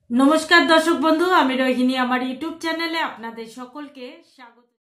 নমস্কার দর্শক বন্ধু, আমি রোহিণী। আমার ইউটিউব চ্যানেলে আপনাদের সকলকে স্বাগত।